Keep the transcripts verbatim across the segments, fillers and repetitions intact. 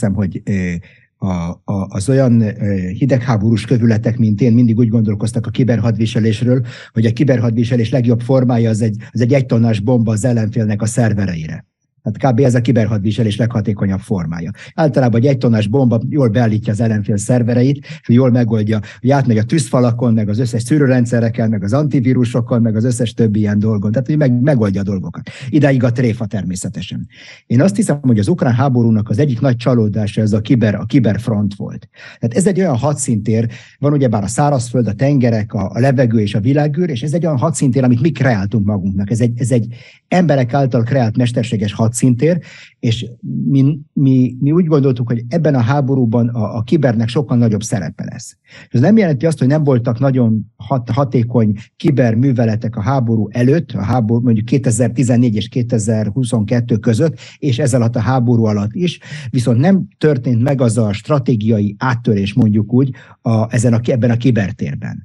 hiszem, hogy a, a, az olyan hidegháborús kövületek, mint én, mindig úgy gondolkoztak a kiberhadviselésről, hogy a kiberhadviselés legjobb formája az egy, az egy egytonnás bomba az ellenfélnek a szervereire. Tehát kb. Ez a kiberhadviselés leghatékonyabb formája. Általában egy egytonnás bomba jól beállítja az ellenfél szervereit, és jól megoldja, hogy átmegy a tűzfalakon, meg az összes szűrőrendszereken, meg az antivírusokon, meg az összes többi ilyen dolgon. Tehát, hogy meg, megoldja a dolgokat. Idáig a tréfa természetesen. Én azt hiszem, hogy az ukrán háborúnak az egyik nagy csalódása ez a, kiber, a kiberfront volt. Tehát ez egy olyan hadszintér, van ugyebár a szárazföld, a tengerek, a, a levegő és a világűr, és ez egy olyan hadszintér, amit mi kreáltunk magunknak. Ez egy, ez egy emberek által kreált mesterséges hadszintér, és mi, mi, mi úgy gondoltuk, hogy ebben a háborúban a, a kibernek sokkal nagyobb szerepe lesz. És ez nem jelenti azt, hogy nem voltak nagyon hat, hatékony kiberműveletek a háború előtt, a háború mondjuk kétezer-tizennégy és kétezer-huszonkettő között, és ez alatt a háború alatt is, viszont nem történt meg az a stratégiai áttörés, mondjuk úgy, a, ezen a, ebben a kibertérben.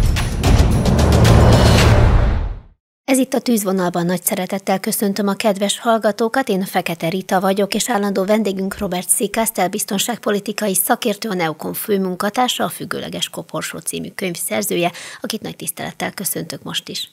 Ez itt a Tűzvonalban, nagy szeretettel köszöntöm a kedves hallgatókat, én Fekete Rita vagyok, és állandó vendégünk Robert C. Kastel, biztonságpolitikai szakértő, a Neokon főmunkatársa, a Függőleges Koporsó című könyv szerzője, akit nagy tisztelettel köszöntök most is.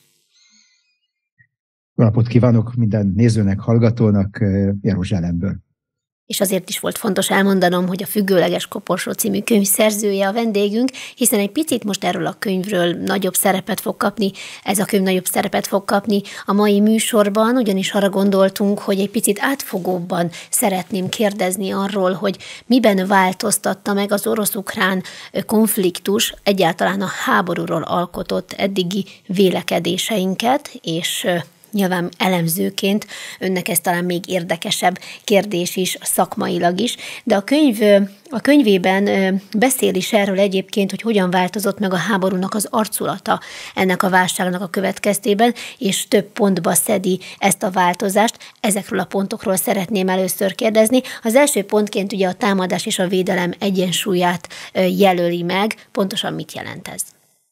Jó napot kívánok minden nézőnek, hallgatónak Jeruzsálemből. És azért is volt fontos elmondanom, hogy a Függőleges Koporsó című könyv szerzője a vendégünk, hiszen egy picit most erről a könyvről nagyobb szerepet fog kapni, ez a könyv nagyobb szerepet fog kapni a mai műsorban, ugyanis arra gondoltunk, hogy egy picit átfogóbban szeretném kérdezni arról, hogy miben változtatta meg az orosz-ukrán konfliktus egyáltalán a háborúról alkotott eddigi vélekedéseinket, és nyilván elemzőként önnek ez talán még érdekesebb kérdés is, szakmailag is, de a könyv, a könyvében beszél is erről egyébként, hogy hogyan változott meg a háborúnak az arculata ennek a válságnak a következtében, és több pontba szedi ezt a változást. Ezekről a pontokról szeretném először kérdezni. Az első pontként ugye a támadás és a védelem egyensúlyát jelöli meg. Pontosan mit jelent ez?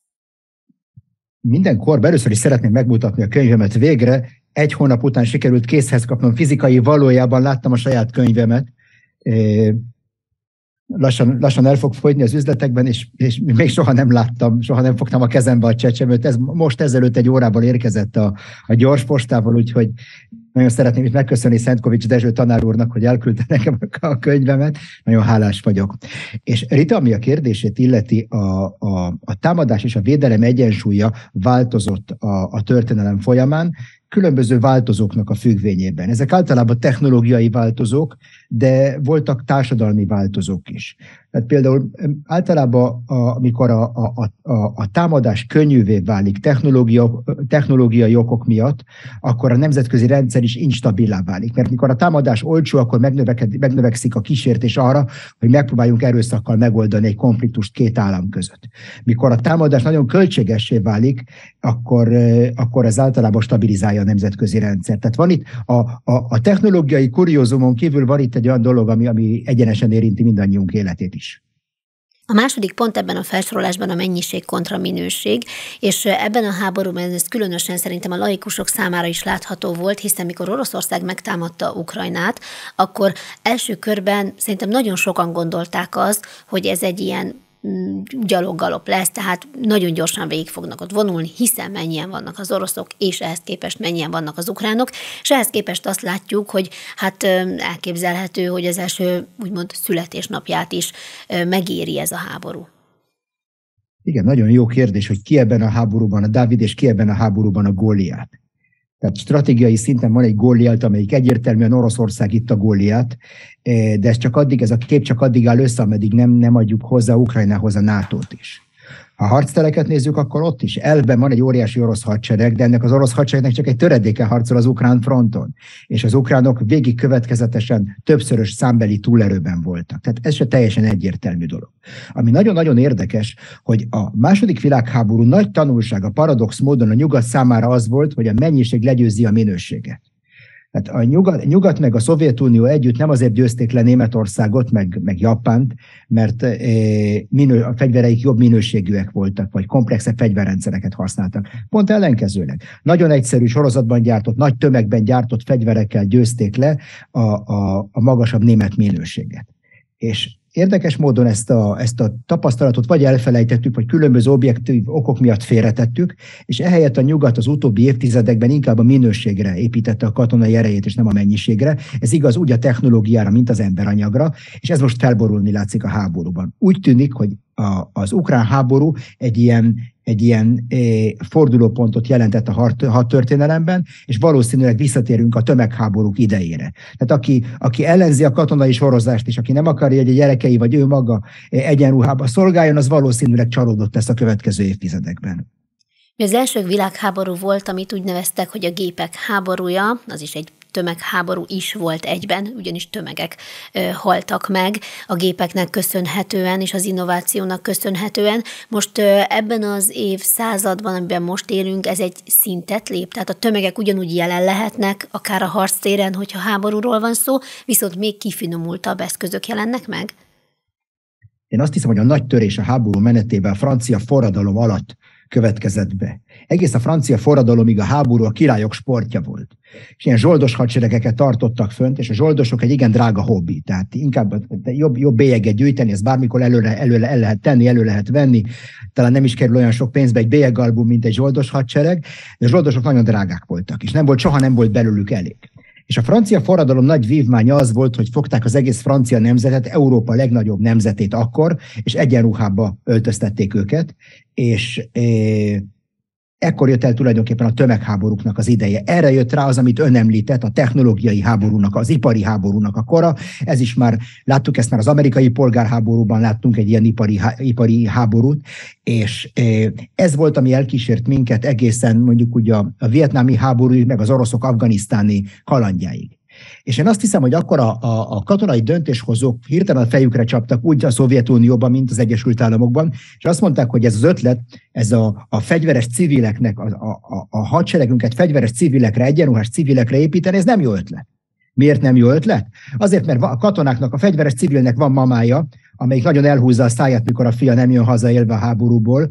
Minden korban először is szeretném megmutatni a könyvemet végre. Egy hónap után sikerült készhez kapnom, fizikai valójában láttam a saját könyvemet. Lassan, lassan el fog fogyni az üzletekben, és, és még soha nem láttam, soha nem fogtam a kezembe a csecsemőt. Ez most ezelőtt egy órával érkezett a, a gyorspostával, úgyhogy nagyon szeretném itt megköszönni Szentkovics Dezső tanár úrnak, hogy elküldte nekem a könyvemet. Nagyon hálás vagyok. És Rita, ami a kérdését illeti, a, a, a támadás és a védelem egyensúlya változott a, a történelem folyamán, különböző változóknak a függvényében. Ezek általában technológiai változók, de voltak társadalmi változók is. Tehát például általában, amikor a, a, a, a támadás könnyűvé válik technológia, technológiai okok miatt, akkor a nemzetközi rendszer is instabilá válik. Mert mikor a támadás olcsó, akkor megnövekszik a kísértés arra, hogy megpróbáljunk erőszakkal megoldani egy konfliktust két állam között. Mikor a támadás nagyon költségessé válik, akkor, akkor ez általában stabilizálja a nemzetközi rendszer. Tehát van itt a, a, a technológiai kuriózumon kívül van itt egy olyan dolog, ami, ami egyenesen érinti mindannyiunk életét is. A második pont ebben a felsorolásban a mennyiség kontra minőség, és ebben a háborúban ez különösen szerintem a laikusok számára is látható volt, hiszen mikor Oroszország megtámadta Ukrajnát, akkor első körben szerintem nagyon sokan gondolták azt, hogy ez egy ilyen gyaloggalop lesz, tehát nagyon gyorsan végig fognak ott vonulni, hiszen mennyien vannak az oroszok, és ehhez képest mennyien vannak az ukránok, és ehhez képest azt látjuk, hogy hát elképzelhető, hogy az első úgymond születésnapját is megéri ez a háború. Igen, nagyon jó kérdés, hogy ki ebben a háborúban a Dávid, és ki ebben a háborúban a Góliát. Tehát stratégiai szinten van egy Góliát, amelyik egyértelműen Oroszország itt a Góliát, de ez csak addig, ez a kép csak addig áll össze, ameddig nem, nem adjuk hozzá Ukrajnához a nátót is. Ha harctereket nézzük, akkor ott is elvben van egy óriási orosz hadsereg, de ennek az orosz hadseregnek csak egy töredéke harcol az ukrán fronton. És az ukránok végig következetesen többszörös számbeli túlerőben voltak. Tehát ez se teljesen egyértelmű dolog. Ami nagyon-nagyon érdekes, hogy a második világháború nagy tanulsága paradox módon a nyugat számára az volt, hogy a mennyiség legyőzi a minőséget. Tehát a nyugat, nyugat meg a Szovjetunió együtt nem azért győzték le Németországot, meg, meg Japánt, mert e, minő, a fegyvereik jobb minőségűek voltak, vagy komplexebb fegyverrendszereket használtak. Pont ellenkezőleg. Nagyon egyszerű sorozatban gyártott, nagy tömegben gyártott fegyverekkel győzték le a, a, a magasabb német minőséget. És érdekes módon ezt a, ezt a tapasztalatot vagy elfelejtettük, vagy különböző objektív okok miatt félretettük, és ehelyett a nyugat az utóbbi évtizedekben inkább a minőségre építette a katonai erejét, és nem a mennyiségre. Ez igaz úgy a technológiára, mint az emberanyagra, és ez most felborulni látszik a háborúban. Úgy tűnik, hogy a, az ukrán háború egy ilyen, egy ilyen eh, fordulópontot jelentett a hadtörténelemben, és valószínűleg visszatérünk a tömegháborúk idejére. Tehát aki, aki ellenzi a katonai sorozást, és aki nem akarja, hogy a gyerekei vagy ő maga eh, egyenruhába szolgáljon, az valószínűleg csalódott lesz a következő évtizedekben. Az első világháború volt, amit úgy neveztek, hogy a gépek háborúja, az is egy tömegháború is volt egyben, ugyanis tömegek ö, haltak meg a gépeknek köszönhetően és az innovációnak köszönhetően. Most ö, ebben az évszázadban, amiben most élünk, ez egy szintet lép, tehát a tömegek ugyanúgy jelen lehetnek, akár a harctéren, hogyha háborúról van szó, viszont még kifinomultabb eszközök jelennek meg? Én azt hiszem, hogy a nagy törés a háború menetében a francia forradalom alatt következett be. Egész a francia forradalomig a háború a királyok sportja volt. És ilyen zsoldos hadseregeket tartottak fönt, és a zsoldosok egy igen drága hobbi. Tehát inkább jobb, jobb bélyeget gyűjteni, ezt bármikor előre, előre el lehet tenni, elő lehet venni. Talán nem is kerül olyan sok pénzbe egy bélyegalbum, mint egy zsoldos hadsereg, de a zsoldosok nagyon drágák voltak, és nem volt, soha nem volt belőlük elég. És a francia forradalom nagy vívmánya az volt, hogy fogták az egész francia nemzetet, Európa legnagyobb nemzetét akkor, és egyenruhába öltöztették őket, és e, ekkor jött el tulajdonképpen a tömegháborúknak az ideje. Erre jött rá az, amit ön említett, a technológiai háborúnak, az ipari háborúnak a kora. Ez is már, láttuk ezt már az amerikai polgárháborúban, láttunk egy ilyen ipari, ipari háborút, és ez volt, ami elkísért minket egészen mondjuk ugye a, a vietnámi háborúig, meg az oroszok afganisztáni kalandjáig. És én azt hiszem, hogy akkor a, a, a katonai döntéshozók hirtelen a fejükre csaptak úgy a Szovjetunióban, mint az Egyesült Államokban, és azt mondták, hogy ez az ötlet, ez a, a fegyveres civileknek, a, a, a hadseregünket fegyveres civilekre, egyenruhás civilekre építeni, ez nem jó ötlet. Miért nem jó ötlet? Azért, mert a katonáknak, a fegyveres civilnek van mamája, amelyik nagyon elhúzza a száját, mikor a fia nem jön haza élve a háborúból.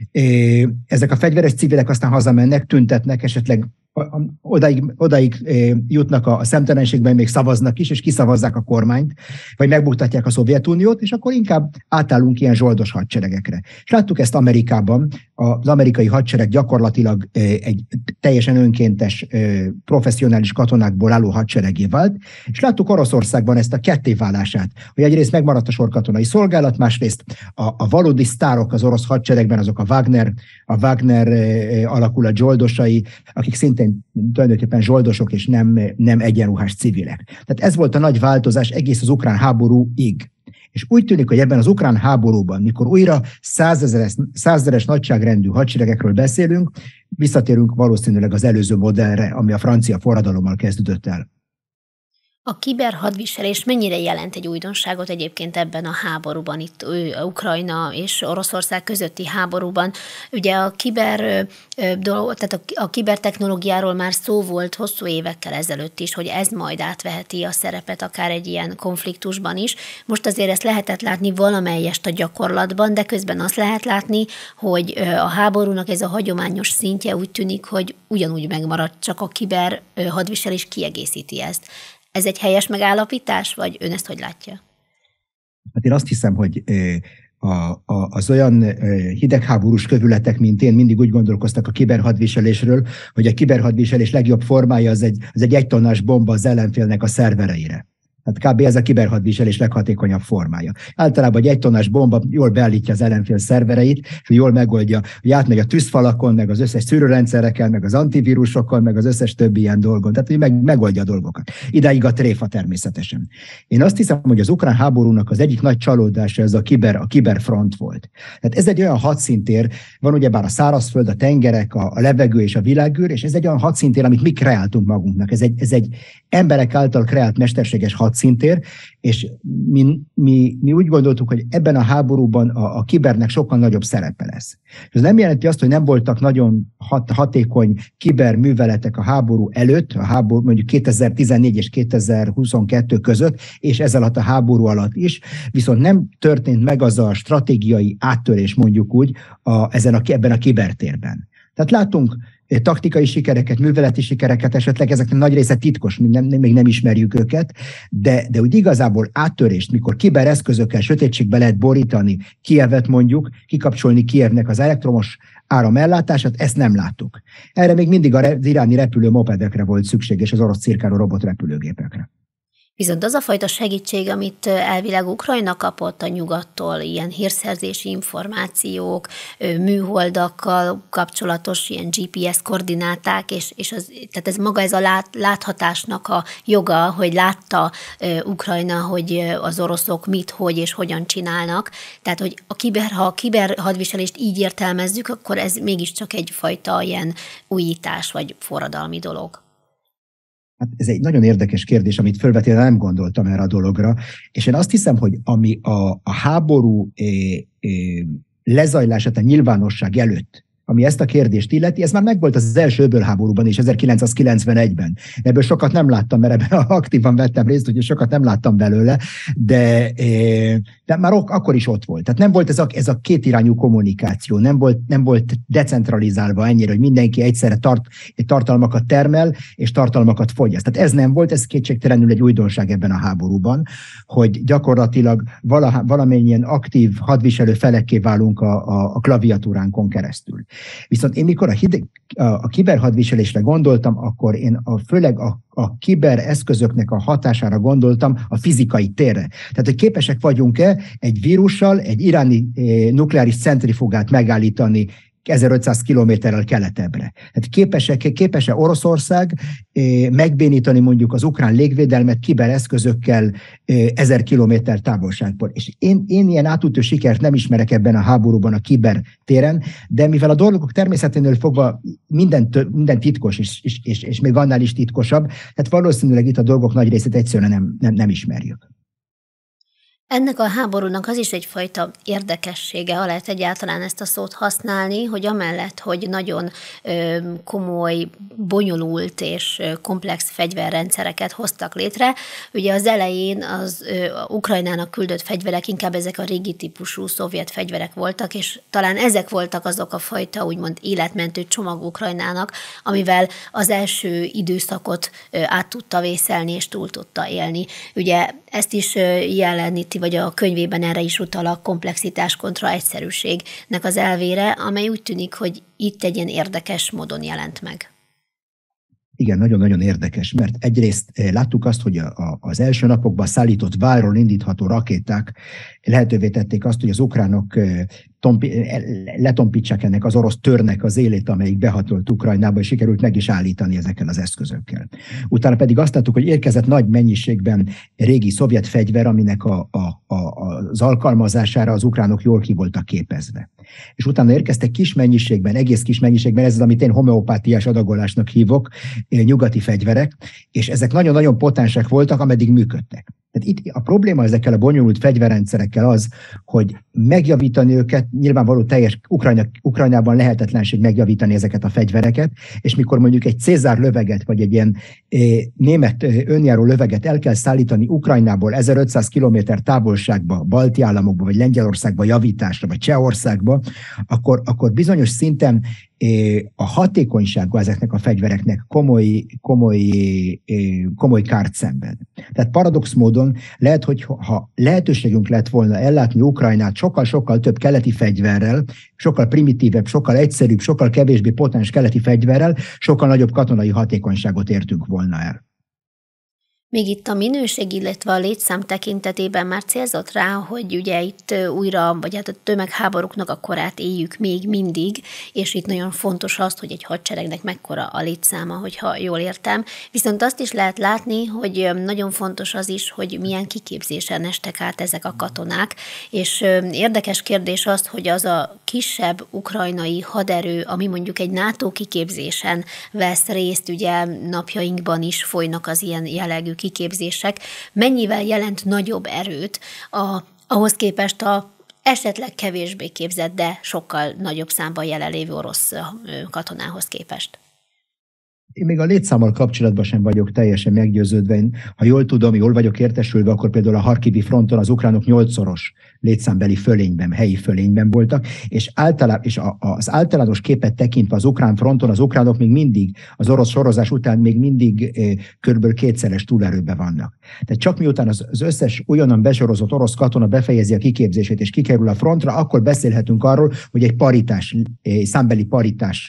Ezek a fegyveres civilek aztán hazamennek, tüntetnek, esetleg odaig, odaig jutnak a szemtelenségben, még szavaznak is, és kiszavazzák a kormányt, vagy megbuktatják a Szovjetuniót, és akkor inkább átállunk ilyen zsoldos hadseregekre. És láttuk ezt Amerikában, az amerikai hadsereg gyakorlatilag egy teljesen önkéntes, professzionális katonákból álló hadseregé vált, és láttuk Oroszországban ezt a kettéválását, hogy egyrészt megmaradt a sorkatonai szolgálat, másrészt a, a valódi sztárok az orosz hadseregben, azok a Wagner, a Wagner alakulat zsoldosai, akik szintén tulajdonképpen zsoldosok és nem, nem egyenruhás civilek. Tehát ez volt a nagy változás egész az ukrán háborúig. És úgy tűnik, hogy ebben az ukrán háborúban, mikor újra százezeres, százezeres nagyságrendű hadseregekről beszélünk, visszatérünk valószínűleg az előző modellre, ami a francia forradalommal kezdődött el. A kiberhadviselés mennyire jelent egy újdonságot egyébként ebben a háborúban, itt Ukrajna és Oroszország közötti háborúban? Ugye a kiber dolog, tehát a, a kibertechnológiáról már szó volt hosszú évekkel ezelőtt is, hogy ez majd átveheti a szerepet akár egy ilyen konfliktusban is. Most azért ezt lehetett látni valamelyest a gyakorlatban, de közben azt lehet látni, hogy a háborúnak ez a hagyományos szintje úgy tűnik, hogy ugyanúgy megmaradt, csak a kiberhadviselés kiegészíti ezt. Ez egy helyes megállapítás, vagy ön ezt hogy látja? Hát én azt hiszem, hogy a, a, az olyan hidegháborús kövületek, mint én, mindig úgy gondolkoztak a kiberhadviselésről, hogy a kiberhadviselés legjobb formája az egy, az egy egytonnás bomba az ellenfélnek a szervereire. Tehát kb. Ez a kiberhadviselés leghatékonyabb formája. Általában egy egytonnás bomba jól beállítja az ellenfél szervereit, és jól megoldja, hogy átmegy a tűzfalakon, meg az összes szűrőrendszerekkel, meg az antivírusokkal, meg az összes többi ilyen dolgon. Tehát, hogy meg, megoldja a dolgokat. Idáig a tréfa természetesen. Én azt hiszem, hogy az ukrán háborúnak az egyik nagy csalódása ez a, kiber, a kiberfront volt. Tehát ez egy olyan hadszintér, van ugyebár a szárazföld, a tengerek, a, a levegő és a világűr, és ez egy olyan hadszintér, amit mi kreáltunk magunknak. Ez egy, ez egy emberek által kreált mesterséges hadszintér, szintér, és mi, mi, mi úgy gondoltuk, hogy ebben a háborúban a, a kibernek sokkal nagyobb szerepe lesz. És ez nem jelenti azt, hogy nem voltak nagyon hat, hatékony kiberműveletek a háború előtt, a háború mondjuk kétezer-tizennégy és kétezer-huszonkettő között, és ez alatt a háború alatt is, viszont nem történt meg az a stratégiai áttörés mondjuk úgy a, ezen a, ebben a kibertérben. Tehát látunk taktikai sikereket, műveleti sikereket, esetleg ezeknek nagy része titkos, még nem, még nem ismerjük őket, de, de úgy igazából áttörést, mikor kibereszközökkel sötétségbe lehet borítani Kijevet mondjuk, kikapcsolni Kijevnek az elektromos áramellátását, ezt nem láttuk. Erre még mindig az iráni repülő mopedekre volt szükség, és az orosz cirkáló robot repülőgépekre. Viszont az a fajta segítség, amit elvileg Ukrajna kapott a nyugattól, ilyen hírszerzési információk, műholdakkal kapcsolatos ilyen gé pé es koordináták, és, és az, tehát ez maga ez a lát, láthatásnak a joga, hogy látta Ukrajna, hogy az oroszok mit, hogy és hogyan csinálnak. Tehát, hogy a kiber, ha a kiberhadviselést így értelmezzük, akkor ez mégiscsak egyfajta ilyen újítás vagy forradalmi dolog. Hát ez egy nagyon érdekes kérdés, amit fölvetően nem gondoltam erre a dologra, és én azt hiszem, hogy ami a, a háború é, é, lezajlását a nyilvánosság előtt, ami ezt a kérdést illeti, ez már megvolt az első öbölháborúban is, ezerkilencszázkilencvenegyben. Ebből sokat nem láttam, mert ebben aktívan vettem részt, úgyhogy sokat nem láttam belőle, de, de már akkor is ott volt. Tehát nem volt ez a, ez a kétirányú kommunikáció, nem volt, nem volt decentralizálva ennyire, hogy mindenki egyszerre tart, tartalmakat termel, és tartalmakat fogyaszt. Tehát ez nem volt, ez kétségtelenül egy újdonság ebben a háborúban, hogy gyakorlatilag vala, valamennyien aktív hadviselő felekké válunk a, a, a klaviatúránkon keresztül. Viszont én mikor a, hideg, a, a kiberhadviselésre gondoltam, akkor én a, főleg a, a kibereszközöknek a hatására gondoltam a fizikai térre. Tehát, hogy képesek vagyunk-e egy vírussal, egy iráni eh, nukleáris centrifugát megállítani ezerötszáz kilométerrel keletebbre. Tehát képesek, képes-e Oroszország eh, megbénítani mondjuk az ukrán légvédelmet kibereszközökkel eh, ezer kilométer távolságból. És én, én ilyen átütő sikert nem ismerek ebben a háborúban a kibertéren, de mivel a dolgok természeténél fogva minden, minden titkos, és, és, és, és még annál is titkosabb, tehát valószínűleg itt a dolgok nagy részét egyszerűen nem, nem, nem ismerjük. Ennek a háborúnak az is egyfajta érdekessége, ha lehet egyáltalán ezt a szót használni, hogy amellett, hogy nagyon ö, komoly, bonyolult és komplex fegyverrendszereket hoztak létre, ugye az elején az ö, Ukrajnának küldött fegyverek inkább ezek a régi típusú szovjet fegyverek voltak, és talán ezek voltak azok a fajta úgymond életmentő csomag Ukrajnának, amivel az első időszakot ö, át tudta vészelni és túl tudta élni. Ugye ezt is jeleníti, vagy a könyvében erre is utal a komplexitás kontra egyszerűségnek az elvére, amely úgy tűnik, hogy itt egy ilyen érdekes módon jelent meg. Igen, nagyon-nagyon érdekes, mert egyrészt láttuk azt, hogy a, a, az első napokban szállított válról indítható rakéták lehetővé tették azt, hogy az ukránok tompi, letompítsák ennek az orosz törnek az élét, amelyik behatolt Ukrajnába, és sikerült meg is állítani ezekkel az eszközökkel. Utána pedig azt láttuk, hogy érkezett nagy mennyiségben régi szovjet fegyver, aminek a, a, a, az alkalmazására az ukránok jól ki voltak képezve. És utána érkeztek kis mennyiségben, egész kis mennyiségben, ez az, amit én homeopátiás adagolásnak hívok, nyugati fegyverek, és ezek nagyon-nagyon potensek voltak, ameddig működtek. Tehát itt a probléma ezekkel a bonyolult fegyverrendszerekkel az, hogy megjavítani őket, nyilvánvaló teljes Ukrajna, Ukrajnában lehetetlenség megjavítani ezeket a fegyvereket, és mikor mondjuk egy Cézár löveget, vagy egy ilyen e, német e, önjáró löveget el kell szállítani Ukrajnából ezerötszáz kilométer távolságba, balti államokba, vagy Lengyelországba javításra, vagy Csehországba, akkor, akkor bizonyos szinten a hatékonysága ezeknek a fegyvereknek komoly, komoly, komoly kárt szenved. Tehát paradox módon lehet, hogy ha lehetőségünk lett volna ellátni Ukrajnát sokkal-sokkal több keleti fegyverrel, sokkal primitívebb, sokkal egyszerűbb, sokkal kevésbé potens keleti fegyverrel, sokkal nagyobb katonai hatékonyságot értünk volna el. Még itt a minőség, illetve a létszám tekintetében már célzott rá, hogy ugye itt újra, vagy hát a tömegháborúknak a korát éljük még mindig, és itt nagyon fontos az, hogy egy hadseregnek mekkora a létszáma, hogyha jól értem. Viszont azt is lehet látni, hogy nagyon fontos az is, hogy milyen kiképzésen estek át ezek a katonák, és érdekes kérdés az, hogy az a kisebb ukrajnai haderő, ami mondjuk egy NATO kiképzésen vesz részt, ugye napjainkban is folynak az ilyen jellegű kiképzések, mennyivel jelent nagyobb erőt a, ahhoz képest a esetleg kevésbé képzett, de sokkal nagyobb számban jelenlévő orosz katonához képest? Én még a létszámmal kapcsolatban sem vagyok teljesen meggyőződve. Én, ha jól tudom, jól vagyok értesülve, akkor például a Harkivi fronton az ukránok nyolcszoros létszámbeli fölényben, helyi fölényben voltak, és, általán, és a, az általános képet tekintve az ukrán fronton, az ukránok még mindig, az orosz sorozás után még mindig eh, kb. kétszeres túlerőben vannak. Tehát csak miután az, az összes olyanan besorozott orosz katona befejezi a kiképzését és kikerül a frontra, akkor beszélhetünk arról, hogy egy paritás, eh, számbeli paritás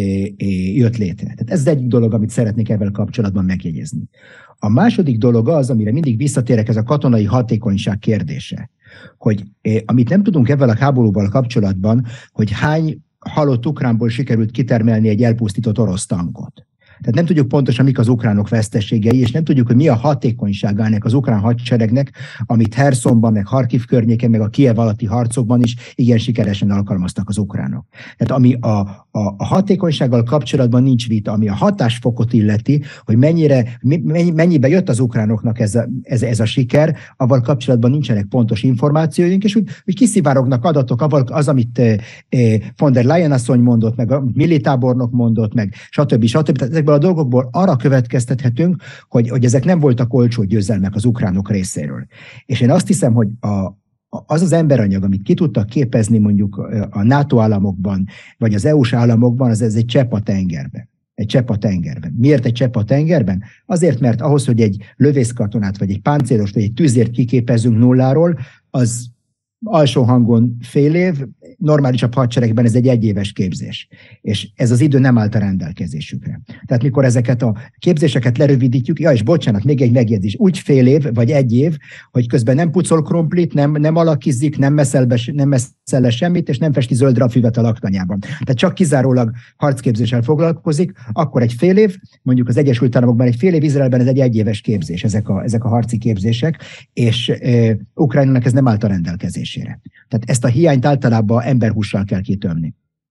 jött létre. Tehát ez az egyik dolog, amit szeretnék ebben kapcsolatban megjegyezni. A második dolog az, amire mindig visszatérek, ez a katonai hatékonyság kérdése. Hogy amit nem tudunk ebben a háborúval kapcsolatban, hogy hány halott ukránból sikerült kitermelni egy elpusztított orosz tankot. Tehát nem tudjuk pontosan, mik az ukránok veszteségei, és nem tudjuk, hogy mi a hatékonysága ennek az ukrán hadseregnek, amit Hersonban, meg Harkiv környéken, meg a Kijev alatti harcokban is igen sikeresen alkalmaztak az ukránok. Tehát ami a, a, a hatékonysággal kapcsolatban nincs vita, ami a hatásfokot illeti, hogy mennyire, mennyi, mennyibe jött az ukránoknak ez a, ez, ez a siker, avval kapcsolatban nincsenek pontos információink, és úgy, úgy kiszivárognak adatok, avval az, amit eh, von der Leyen asszony mondott, meg a militábornok mondott, meg stb. stb. Tehát a dolgokból arra következtethetünk, hogy, hogy ezek nem voltak olcsó győzelmek az ukránok részéről. És én azt hiszem, hogy a, az az emberanyag, amit ki tudtak képezni mondjuk a NATO államokban, vagy az é u-s államokban, az ez egy csepp a tengerben. Egy csepp a tengerben. Miért egy csepp a tengerben? Azért, mert ahhoz, hogy egy lövészkatonát, vagy egy páncélost, vagy egy tüzért kiképezünk nulláról, az alsó hangon fél év, normálisabb hadseregben ez egy egyéves képzés. És ez az idő nem állt a rendelkezésükre. Tehát mikor ezeket a képzéseket lerövidítjük, ja és bocsánat, még egy megjegyzés, úgy fél év, vagy egy év, hogy közben nem pucol krumplit, nem, nem alakizik, nem meszel, nem meszel le semmit, és nem festi zöldre a füvet a laktanyában. Tehát csak kizárólag harcképzéssel foglalkozik, akkor egy fél év, mondjuk az Egyesült Államokban egy fél év, Izraelben ez egy egyéves képzés, ezek a, ezek a harci képzések, és e, Ukrajnának ez nem állt a rendelkezésére. Tehát ezt a hiányt általában emberhússal kell kitömni.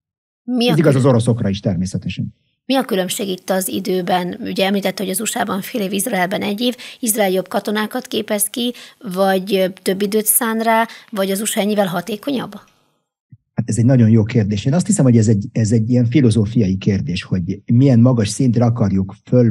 Mi Ez igaz az oroszokra is természetesen. Mi a különbség itt az időben? Ugye említette, hogy az u es á-ban fél év, Izraelben egy év. Izrael jobb katonákat képez ki, vagy több időt szán rá, vagy az u es á ennyivel hatékonyabb? Hát ez egy nagyon jó kérdés. Én azt hiszem, hogy ez egy, ez egy ilyen filozófiai kérdés, hogy milyen magas szintre akarjuk föl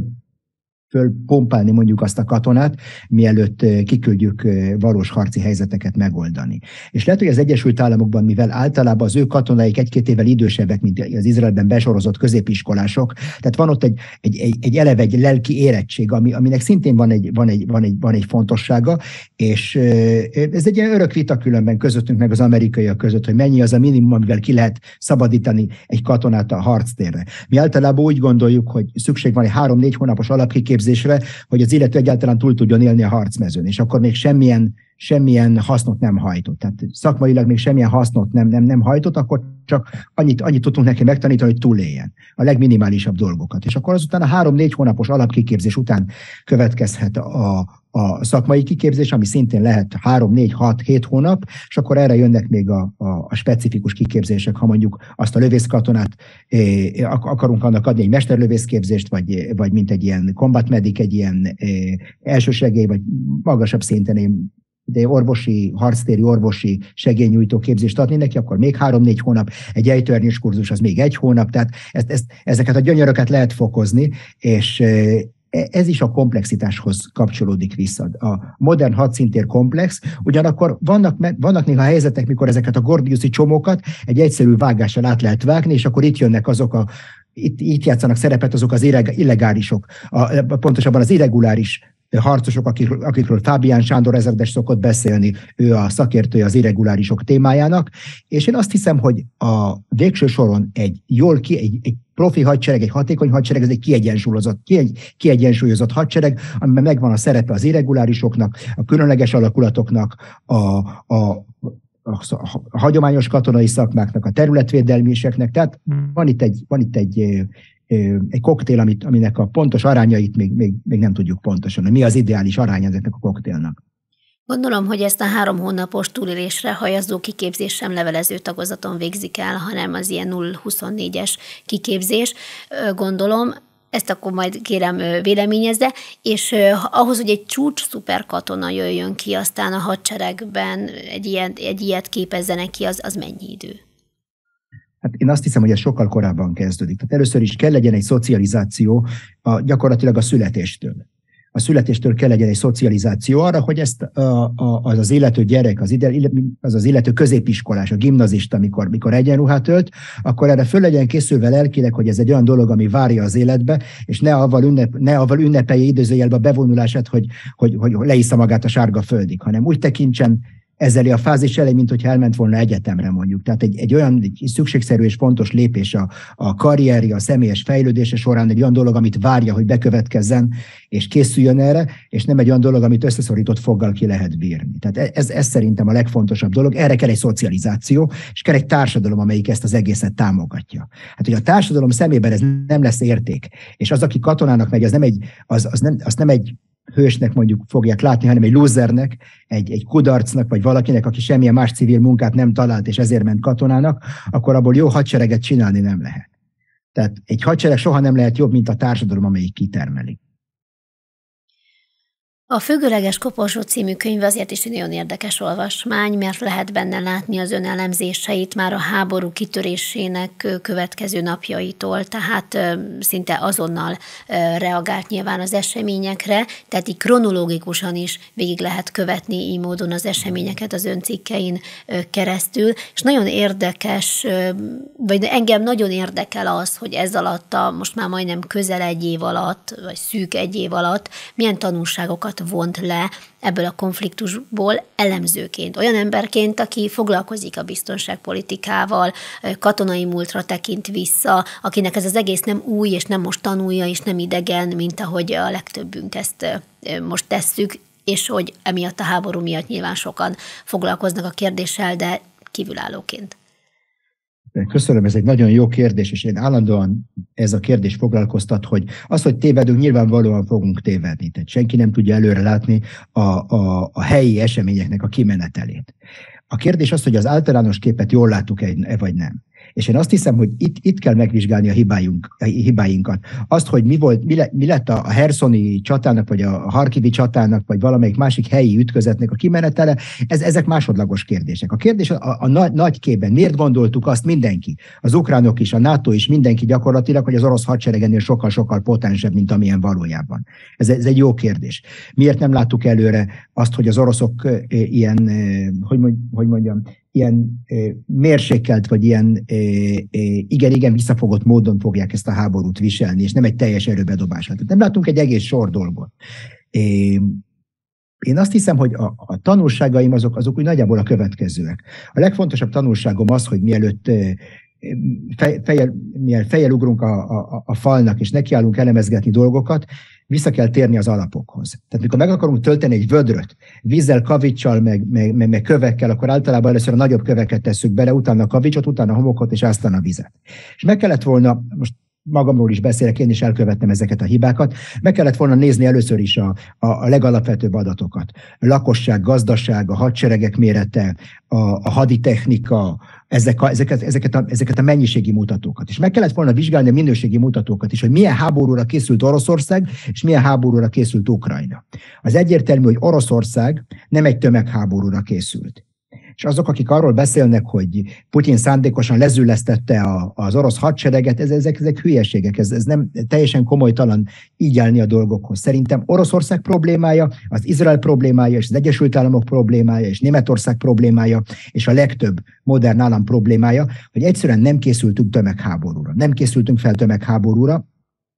fölpompálni mondjuk azt a katonát, mielőtt kiküldjük valós harci helyzeteket megoldani. És lehet, hogy az Egyesült Államokban, mivel általában az ő katonáik egy-két évvel idősebbek, mint az Izraelben besorozott középiskolások, tehát van ott egy, egy, egy, egy eleve egy lelki érettség, ami, aminek szintén van egy, van, egy, van, egy, van egy fontossága, és ez egy ilyen örök vita különben közöttünk meg az amerikaiak között, hogy mennyi az a minimum, amivel ki lehet szabadítani egy katonát a harctérre. Mi általában úgy gondoljuk, hogy szükség van egy három-négy hónapos alapkiképzésre, hogy az illető egyáltalán túl tudjon élni a harcmezőn, és akkor még semmilyen, semmilyen hasznot nem hajtott. Tehát szakmailag még semmilyen hasznot nem, nem, nem hajtott, akkor csak annyit, annyit tudtunk neki megtanítani, hogy túléljen. A legminimálisabb dolgokat. És akkor azután a három-négy hónapos alapkiképzés után következhet a, a szakmai kiképzés, ami szintén lehet három-négy-hat-hét hónap, és akkor erre jönnek még a, a, a specifikus kiképzések, ha mondjuk azt a lövészkatonát eh, akarunk annak adni egy mesterlövészképzést, vagy, vagy mint egy ilyen combat medic, egy ilyen eh, elsősegély, vagy magasabb szinten de orvosi, harctéri orvosi segélynyújtó képzést adni neki, akkor még három-négy hónap, egy ejtőernyős kurzus az még egy hónap, tehát ezt, ezt, ezeket a gyönyöröket lehet fokozni, és ez is a komplexitáshoz kapcsolódik vissza. A modern hadszintér komplex, ugyanakkor vannak, vannak néha helyzetek, mikor ezeket a gordiuszi csomókat egy egyszerű vágással át lehet vágni, és akkor itt jönnek azok a itt, itt játszanak szerepet azok az illegálisok, a, pontosabban az irreguláris harcosok, akikről, akikről Fábián Sándor ezredes szokott beszélni, ő a szakértője az irregulárisok témájának, és én azt hiszem, hogy a végső soron egy jól ki, egy, egy profi hadsereg, egy hatékony hadsereg, ez egy kiegyensúlyozott, kiegyensúlyozott hadsereg, amiben megvan a szerepe az irregulárisoknak, a különleges alakulatoknak, a, a a hagyományos katonai szakmáknak, a területvédelmiseknek, tehát van itt egy, van itt egy, egy koktél, amit, aminek a pontos arányait még, még, még nem tudjuk pontosan, hogy mi az ideális arány ezeknek a koktélnak. Gondolom, hogy ezt a három hónapos túlélésre hajazó kiképzés sem levelező tagozaton végzik el, hanem az ilyen nulla huszonnégyes kiképzés, gondolom. Ezt akkor majd kérem véleményezze, és ahhoz, hogy egy csúcs szuperkatona jöjjön ki, aztán a hadseregben egy, ilyen, egy ilyet képezzenek ki, az, az mennyi idő? Hát én azt hiszem, hogy ez sokkal korábban kezdődik. Tehát először is kell legyen egy szocializáció a, gyakorlatilag a születéstől. A születéstől kell legyen egy szocializáció arra, hogy ezt a, a, az az illető gyerek, az, ide, az az illető középiskolás, a gimnazista, amikor, mikor egyenruhát ölt, akkor erre föl legyen készülve lelkileg, hogy ez egy olyan dolog, ami várja az életbe, és ne avval, ünnep, ne avval ünnepelje idézőjelbe a bevonulását, hogy, hogy, hogy leissza magát a sárga földig, hanem úgy tekintsen ezzel a fázis elején, mint hogyha elment volna egyetemre mondjuk. Tehát egy, egy olyan egy szükségszerű és fontos lépés a, a karrieri, a személyes fejlődése során egy olyan dolog, amit várja, hogy bekövetkezzen, és készüljön erre, és nem egy olyan dolog, amit összeszorított foggal ki lehet bírni. Tehát ez, ez szerintem a legfontosabb dolog. Erre kell egy szocializáció, és kell egy társadalom, amelyik ezt az egészet támogatja. Hát, hogy a társadalom szemében ez nem lesz érték, és az, aki katonának megy, az nem egy, az, az nem, az nem egy hősnek mondjuk fogják látni, hanem egy losernek, egy, egy kudarcnak, vagy valakinek, aki semmilyen más civil munkát nem talált, és ezért ment katonának, akkor abból jó hadsereget csinálni nem lehet. Tehát egy hadsereg soha nem lehet jobb, mint a társadalom, amelyik kitermeli. A Függőleges koporsó című könyv azért is egy nagyon érdekes olvasmány, mert lehet benne látni az ön elemzéseit már a háború kitörésének következő napjaitól, tehát szinte azonnal reagált nyilván az eseményekre, tehát így kronológikusan is végig lehet követni így módon az eseményeket az ön cikkein keresztül, és nagyon érdekes, vagy engem nagyon érdekel az, hogy ez alatt a most már majdnem közel egy év alatt, vagy szűk egy év alatt milyen tanulságokat vont le ebből a konfliktusból elemzőként, olyan emberként, aki foglalkozik a biztonságpolitikával, katonai múltra tekint vissza, akinek ez az egész nem új, és nem most tanulja, és nem idegen, mint ahogy a legtöbbünk ezt most tesszük, és hogy emiatt a háború miatt nyilván sokan foglalkoznak a kérdéssel, de kívülállóként. Köszönöm, ez egy nagyon jó kérdés, és én állandóan ez a kérdés foglalkoztat, hogy az, hogy tévedünk, nyilvánvalóan fogunk tévedni. Tehát senki nem tudja előre látni a, a, a helyi eseményeknek a kimenetelét. A kérdés az, hogy az általános képet jól láttuk-e, vagy nem. És én azt hiszem, hogy itt, itt kell megvizsgálni a, hibájunk, a hibáinkat. Azt, hogy mi, volt, mi, le, mi lett a herszoni csatának, vagy a harkivi csatának, vagy valamelyik másik helyi ütközetnek a kimenetele, ez, ezek másodlagos kérdések. A kérdés a, a, a nagy, nagy képben, miért gondoltuk azt mindenki, az ukránok is, a NATO is, mindenki gyakorlatilag, hogy az orosz hadseregenél sokkal-sokkal potensebb, mint amilyen valójában. Ez, ez egy jó kérdés. Miért nem láttuk előre azt, hogy az oroszok ilyen, hogy, hogy mondjam, ilyen mérsékelt, vagy ilyen igen-igen visszafogott módon fogják ezt a háborút viselni, és nem egy teljes erőbedobásra. Tehát nem látunk egy egész sor dolgot. Én azt hiszem, hogy a, a tanulságaim azok, azok úgy nagyjából a következőek. A legfontosabb tanulságom az, hogy mielőtt fej, fejel, mielőtt fejel ugrunk a, a, a falnak, és nekiállunk elemezgetni dolgokat, vissza kell térni az alapokhoz. Tehát mikor meg akarunk tölteni egy vödröt, vízzel, kavicsal, meg, meg, meg, meg kövekkel, akkor általában először a nagyobb köveket tesszük bele, utána a kavicsot, utána a homokot, és aztán a vizet. És meg kellett volna, most magamról is beszélek, én is elkövettem ezeket a hibákat, meg kellett volna nézni először is a, a, a legalapvetőbb adatokat. A lakosság, gazdaság, a hadseregek mérete, a, a haditechnika, ezek a, ezeket, ezeket, a, ezeket a mennyiségi mutatókat. És meg kellett volna vizsgálni a minőségi mutatókat is, hogy milyen háborúra készült Oroszország, és milyen háborúra készült Ukrajna. Az egyértelmű, hogy Oroszország nem egy tömegháborúra készült. És azok, akik arról beszélnek, hogy Putyin szándékosan lezüllesztette a, az orosz hadsereget, ez, ezek, ezek hülyeségek, ez, ez nem teljesen komolytalan így állni a dolgokhoz. Szerintem Oroszország problémája, az Izrael problémája, és az Egyesült Államok problémája, és Németország problémája, és a legtöbb modern állam problémája, hogy egyszerűen nem készültünk tömegháborúra. Nem készültünk fel tömegháborúra,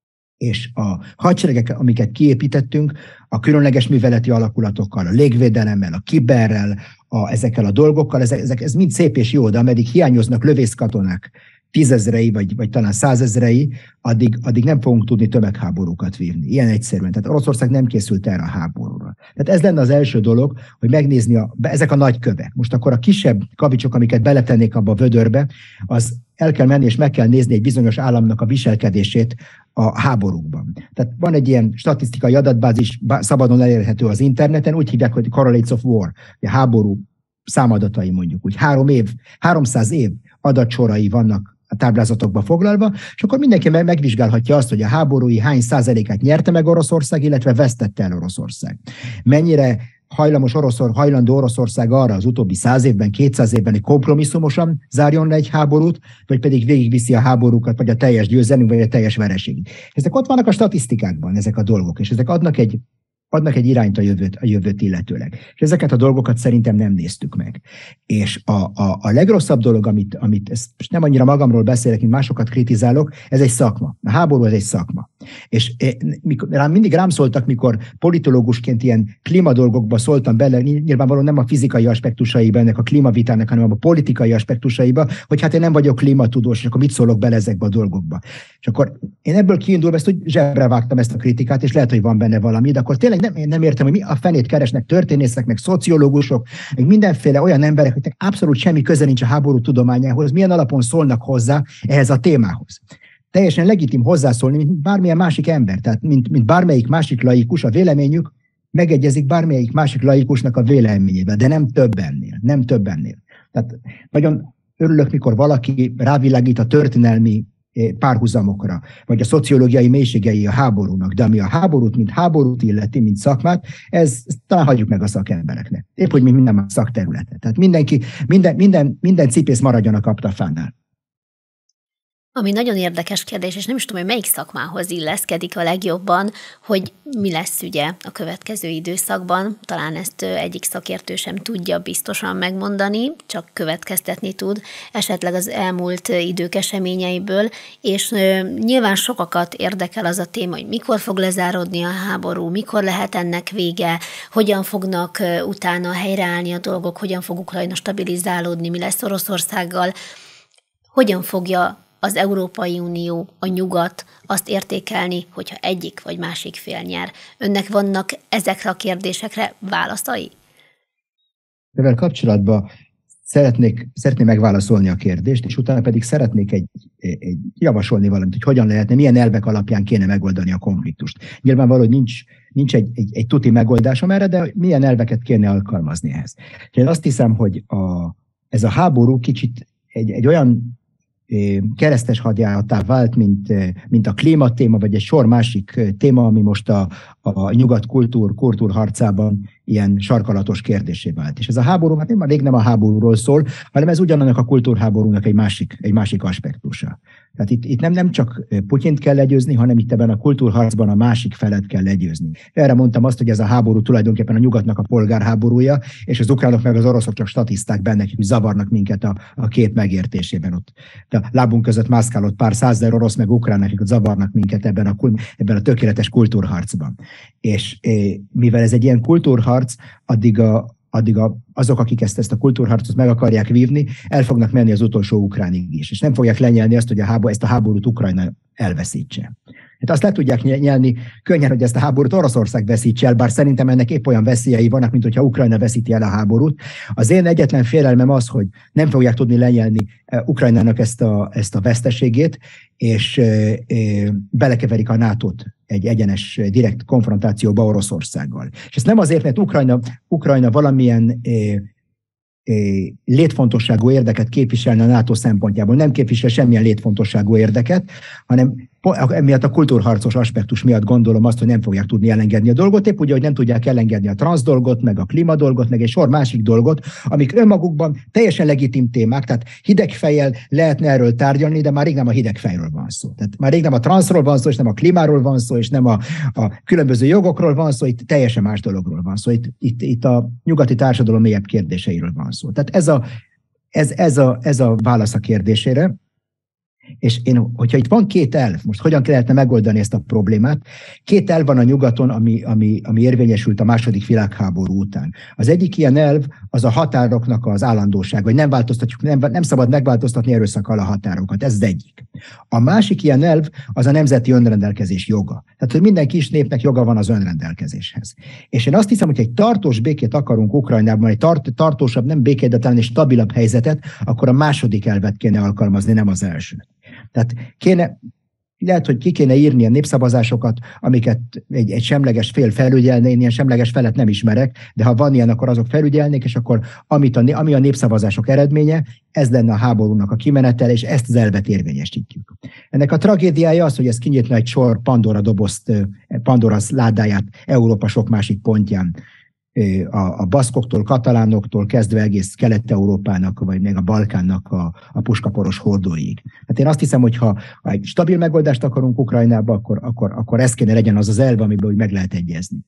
és a hadseregek, amiket kiépítettünk, a különleges műveleti alakulatokkal, a légvédelemmel, a kiberrel, a, ezekkel a dolgokkal, ezek, ezek, ez mind szép és jó, de ameddig hiányoznak lövészkatonák, tízezrei, vagy, vagy talán százezrei, addig, addig nem fogunk tudni tömegháborúkat vívni. Ilyen egyszerűen. Tehát Oroszország nem készült erre a háborúra. Tehát ez lenne az első dolog, hogy megnézni, a, ezek a nagy kövek. Most akkor a kisebb kavicsok, amiket beletennék abba a vödörbe, az el kell menni, és meg kell nézni egy bizonyos államnak a viselkedését a háborúkban. Tehát van egy ilyen statisztikai adatbázis, szabadon elérhető az interneten, úgy hívják, hogy Correlates of War, a háború számadatai mondjuk, úgy három év, háromszáz év adatsorai vannak a táblázatokba foglalva, és akkor mindenki megvizsgálhatja azt, hogy a háborúi hány százalékát nyerte meg Oroszország, illetve vesztette el Oroszország. Mennyire hajlamos Oroszor, hajlandó Oroszország arra az utóbbi száz évben, kétszáz évben, hogy kompromisszumosan zárjon le egy háborút, vagy pedig végigviszi a háborúkat, vagy a teljes győzelmig, vagy a teljes vereségig. Ezek ott vannak a statisztikákban, ezek a dolgok, és ezek adnak egy adnak egy irányt a jövőt, a jövőt illetőleg. És ezeket a dolgokat szerintem nem néztük meg. És a, a, a legrosszabb dolog, amit, amit ezt nem annyira magamról beszélek, mint másokat kritizálok, ez egy szakma. A háború ez egy szakma. És mikor, rám, mindig rám szóltak, mikor politológusként ilyen klímadolgokba szóltam bele, nyilvánvalóan nem a fizikai aspektusaiba ennek a klímavitának, hanem a politikai aspektusaiba, hogy hát én nem vagyok klímatudós, és akkor mit szólok bele ezekbe a dolgokba. És akkor én ebből kiindulva ezt, hogy zsebre vágtam ezt a kritikát, és lehet, hogy van benne valami, de akkor tényleg nem, én nem értem, hogy mi a fenét keresnek történészek, meg szociológusok, meg mindenféle olyan emberek, hogy abszolút semmi köze nincs a háború tudományához, milyen alapon szólnak hozzá ehhez a témához. Teljesen legitim hozzászólni, mint bármilyen másik ember, tehát mint, mint bármelyik másik laikus, a véleményük megegyezik bármelyik másik laikusnak a véleményével, de nem több ennél, nem több ennél. Tehát nagyon örülök, mikor valaki rávilágít a történelmi párhuzamokra, vagy a szociológiai mélységei a háborúnak, de ami a háborút, mint háborút illeti, mint szakmát, ez talán hagyjuk meg a szakembereknek. Épp, hogy mi minden más szakterületet. Tehát mindenki, minden, minden, minden cipész maradjon a kaptafánál. Ami nagyon érdekes kérdés, és nem is tudom, hogy melyik szakmához illeszkedik a legjobban, hogy mi lesz ugye a következő időszakban. Talán ezt egyik szakértő sem tudja biztosan megmondani, csak következtetni tud, esetleg az elmúlt idők eseményeiből, és nyilván sokakat érdekel az a téma, hogy mikor fog lezárodni a háború, mikor lehet ennek vége, hogyan fognak utána helyreállni a dolgok, hogyan fog Ukrajna stabilizálódni, mi lesz Oroszországgal, hogyan fogja az Európai Unió, a nyugat azt értékelni, hogyha egyik vagy másik fél nyer. Önnek vannak ezekre a kérdésekre válaszai? Ezzel kapcsolatban szeretnék, szeretném megválaszolni a kérdést, és utána pedig szeretnék egy, egy javasolni valamit, hogy hogyan lehetne, milyen elvek alapján kéne megoldani a konfliktust. Nyilvánvaló, hogy nincs, nincs egy, egy, egy tuti megoldásom erre, de milyen elveket kéne alkalmazni ehhez. Én azt hiszem, hogy a, ez a háború kicsit egy, egy olyan keresztes hadjáratá vált, mint, mint a klímatéma, vagy egy sor másik téma, ami most a, a nyugat kultúr, kultúrharcában ilyen sarkalatos kérdésé vált. És ez a háború, hát nem, rég nem a háborúról szól, hanem ez ugyanannak a kultúrháborúnak egy másik, egy másik aspektusa. Tehát itt, itt nem, nem csak Putyint kell legyőzni, hanem itt ebben a kultúrharcban a másik felet kell legyőzni. Erre mondtam azt, hogy ez a háború tulajdonképpen a nyugatnak a polgárháborúja, és az ukránok meg az oroszok csak statiszták benne, hogy zavarnak minket a, a kép megértésében ott. De a lábunk között mászkálott pár százezer orosz meg ukrán, akik ott zavarnak minket ebben a, ebben a tökéletes kultúrharcban. És mivel ez egy ilyen kultúrharc, addig a addig a, azok, akik ezt, ezt a kultúrharcot meg akarják vívni, el fognak menni az utolsó ukránig is, és nem fogják lenyelni azt, hogy a háború, ezt a háborút Ukrajna elveszítse. Hát azt le tudják nyelni könnyen, hogy ezt a háborút Oroszország veszítse el, bár szerintem ennek épp olyan veszélyei vannak, mint hogyha Ukrajna veszíti el a háborút. Az én egyetlen félelmem az, hogy nem fogják tudni lenyelni Ukrajnának ezt a, ezt a veszteségét, és e, e, belekeverik a nátót egy egyenes, direkt konfrontációba Oroszországgal. És ez nem azért, mert Ukrajna, Ukrajna valamilyen e, létfontosságú érdeket képviselni a NATO szempontjából. Nem képvisel semmilyen létfontosságú érdeket, hanem emiatt a kultúrharcos aspektus miatt gondolom azt, hogy nem fogják tudni elengedni a dolgot, épp úgy, hogy nem tudják elengedni a transz dolgot, meg a klímadolgot, meg egy sor másik dolgot, amik önmagukban teljesen legitim témák, tehát hideg fejjel lehetne erről tárgyalni, de már rég nem a hideg fejről van szó. Tehát már rég nem a transzról van szó, és nem a klímáról van szó, és nem a, a különböző jogokról van szó, itt teljesen más dologról van szó. Itt, itt, itt a nyugati társadalom mélyebb kérdéseiről van szó. Tehát ez a, ez, ez a, ez a válasz a kérdésére. És én, hogyha itt van két elv, most hogyan lehetne megoldani ezt a problémát? Két elv van a nyugaton, ami, ami, ami érvényesült a második világháború után. Az egyik ilyen elv az a határoknak az állandóság, vagy nem változtatjuk, nem, nem szabad megváltoztatni erőszakkal a határokat. Ez az egyik. A másik ilyen elv az a nemzeti önrendelkezés joga. Tehát, hogy minden kis népnek joga van az önrendelkezéshez. És én azt hiszem, hogy egy tartós békét akarunk Ukrajnában, egy tart, tartósabb, nem békét, de talán egy stabilabb helyzetet, akkor a második elvet kéne alkalmazni, nem az elsőt. Tehát kéne, lehet, hogy ki kéne írni a népszavazásokat, amiket egy, egy semleges fél felügyelne, én ilyen semleges felet nem ismerek, de ha van ilyen, akkor azok felügyelnék, és akkor amit a, ami a népszavazások eredménye, ez lenne a háborúnak a kimenetel, és ezt az elvet érvényesítjük. Ennek a tragédiája az, hogy ez kinyitna egy sor Pandora dobozt, Pandora ládáját Európa sok másik pontján. a, a baszkoktól, katalánoktól kezdve egész Kelet-Európának, vagy még a Balkánnak a, a puskaporos hordóig. Hát én azt hiszem, hogy ha egy stabil megoldást akarunk Ukrajnába, akkor, akkor, akkor ez kéne legyen az az elv, amiből meg lehet egyezni.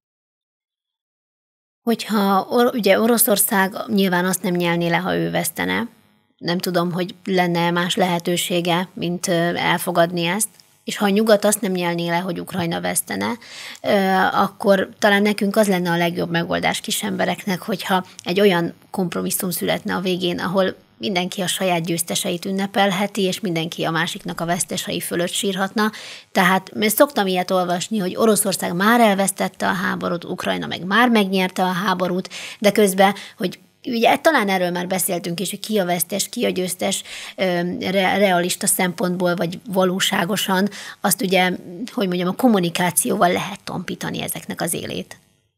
Hogyha or, ugye Oroszország nyilván azt nem nyelni le, ha ő vesztene, nem tudom, hogy lenne más lehetősége, mint elfogadni ezt, és ha a nyugat azt nem nyelné le, hogy Ukrajna vesztene, akkor talán nekünk az lenne a legjobb megoldás kis embereknek, hogyha egy olyan kompromisszum születne a végén, ahol mindenki a saját győzteseit ünnepelheti, és mindenki a másiknak a vesztesei fölött sírhatna. Tehát szoktam ilyet olvasni, hogy Oroszország már elvesztette a háborút, Ukrajna meg már megnyerte a háborút, de közben, hogy ugye talán erről már beszéltünk is, hogy ki a vesztes, ki a győztes re- realista szempontból, vagy valóságosan, azt ugye, hogy mondjam, a kommunikációval lehet tompítani ezeknek az élét.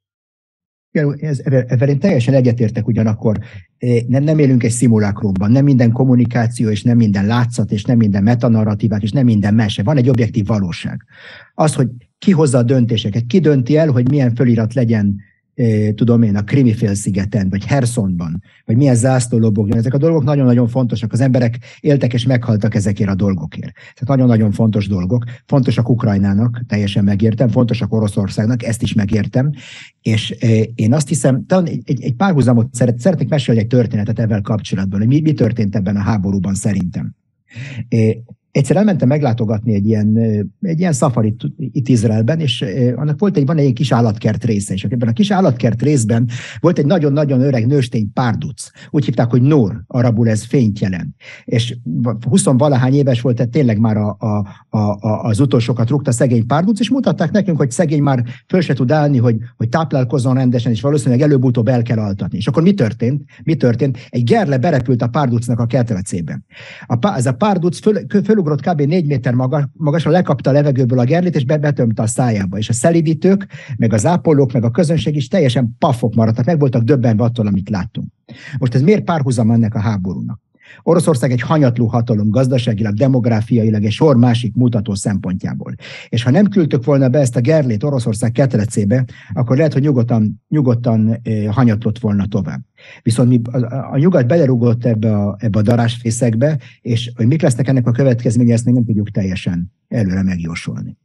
Ezzel én teljesen egyetértek, ugyanakkor nem, nem élünk egy szimulákrumban, nem minden kommunikáció, és nem minden látszat, és nem minden metanarratívák, és nem minden mese. Van egy objektív valóság. Az, hogy ki hozza a döntéseket, ki dönti el, hogy milyen fölirat legyen, tudom én, a Krimi-félszigeten, vagy Hersonban, vagy milyen zászló lobogjon. Ezek a dolgok nagyon-nagyon fontosak. Az emberek éltek és meghaltak ezekért a dolgokért. Tehát nagyon-nagyon fontos dolgok. Fontosak Ukrajnának, teljesen megértem, fontosak Oroszországnak, ezt is megértem. És én azt hiszem, talán egy, egy, egy párhuzamot szeret, szeretnék mesélni egy történetet ebben kapcsolatban, hogy mi, mi történt ebben a háborúban szerintem. Egyszer elmentem meglátogatni egy ilyen, egy ilyen szafarit itt Izraelben, és annak volt egy, van egy kis állatkert része, és ebben a kis állatkert részben volt egy nagyon-nagyon öreg nőstény párduc. Úgy hívták, hogy Nur, arabul ez fényt jelent. És huszonvalahány éves volt, tehát tényleg már a, a, a, az utolsókat rúgta szegény párduc, és mutatták nekünk, hogy szegény már föl se tud állni, hogy, hogy táplálkozzon rendesen, és valószínűleg előbb-utóbb el kell altatni. És akkor mi történt? Mi történt? Egy gerle berepült a párducnak a ketrecébe. A, ez a párduc föl, föl ugrott kb. négy méter magas, magasra, lekapta a levegőből a gerlét, és betömte a szájába. És a szelídítők, meg az ápolók, meg a közönség is teljesen pafok maradtak, meg voltak döbbenve attól, amit láttunk. Most ez miért párhuzam ennek a háborúnak? Oroszország egy hanyatló hatalom gazdaságilag, demográfiailag és sor másik mutató szempontjából. És ha nem küldtük volna be ezt a gerlét Oroszország ketrecébe, akkor lehet, hogy nyugodtan, nyugodtan eh, hanyatlott volna tovább. Viszont mi, a, a nyugat belerúgott ebbe a, ebbe a darásfészekbe, és hogy mik lesznek ennek a következménye, ezt még nem tudjuk teljesen előre megjósolni.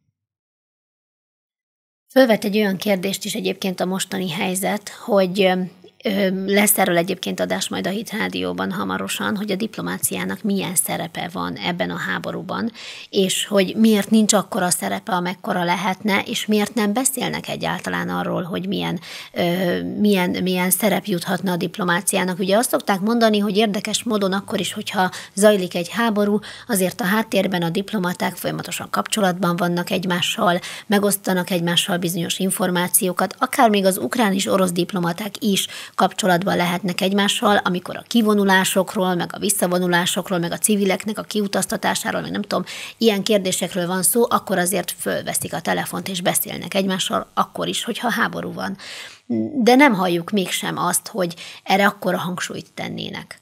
Fölvet egy olyan kérdést is egyébként a mostani helyzet, hogy lesz erről egyébként adás majd a Hit Rádióban hamarosan, hogy a diplomáciának milyen szerepe van ebben a háborúban, és hogy miért nincs akkora szerepe, amekkora lehetne, és miért nem beszélnek egyáltalán arról, hogy milyen, milyen, milyen szerep juthatna a diplomáciának. Ugye azt szokták mondani, hogy érdekes módon akkor is, hogyha zajlik egy háború, azért a háttérben a diplomaták folyamatosan kapcsolatban vannak egymással, megosztanak egymással bizonyos információkat, akár még az ukrán és orosz diplomaták is kapcsolatban lehetnek egymással, amikor a kivonulásokról, meg a visszavonulásokról, meg a civileknek a kiutaztatásáról, meg nem tudom, ilyen kérdésekről van szó, akkor azért fölveszik a telefont és beszélnek egymással, akkor is, hogyha háború van. De nem halljuk mégsem azt, hogy erre akkora hangsúlyt tennének.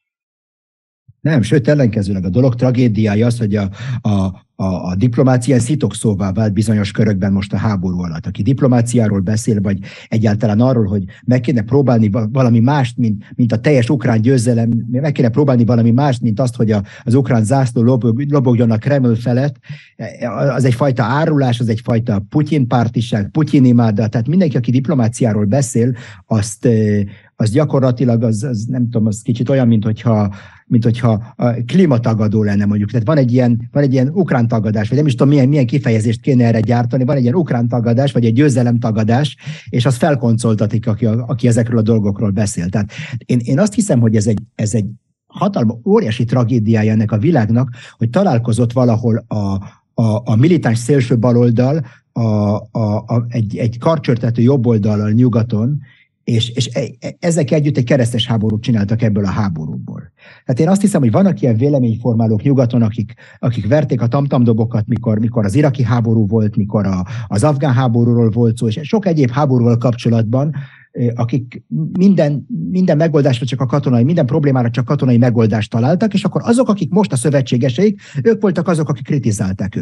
Nem, sőt, ellenkezőleg a dolog tragédiája az, hogy a, a, a, a diplomácia szitokszóvá vált bizonyos körökben most a háború alatt. Aki diplomáciáról beszél, vagy egyáltalán arról, hogy meg kéne próbálni valami mást, mint, mint a teljes ukrán győzelem, meg kéne próbálni valami mást, mint azt, hogy a, az ukrán zászló lobog, lobogjon a Kreml felett, az egyfajta árulás, az egyfajta Putyin pártiság, Putyin imáda. Tehát mindenki, aki diplomáciáról beszél, azt, az gyakorlatilag az, az nem tudom, az kicsit olyan, mint hogyha mint hogyha a klímatagadó lenne mondjuk. Tehát van egy ilyen, van egy ilyen ukrán tagadás, vagy nem is tudom, milyen, milyen kifejezést kéne erre gyártani, van egy ilyen ukrán tagadás, vagy egy győzelem tagadás, és az felkoncoltatik, aki, aki ezekről a dolgokról beszél. Tehát én, én azt hiszem, hogy ez egy, ez egy hatalmas, óriási tragédiája ennek a világnak, hogy találkozott valahol a, a, a militáns szélső baloldal, a, a, a, egy, egy karcsörtető jobboldallal nyugaton, És, és ezek együtt egy keresztes háborút csináltak ebből a háborúból. Tehát én azt hiszem, hogy vannak ilyen véleményformálók nyugaton, akik, akik verték a tamtamdobokat, mikor, mikor az iraki háború volt, mikor a, az afgán háborúról volt szó, és sok egyéb háborúval kapcsolatban, akik minden, minden megoldásra csak a katonai, minden problémára csak katonai megoldást találtak, és akkor azok, akik most a szövetségeseik, ők voltak azok, akik kritizálták őket.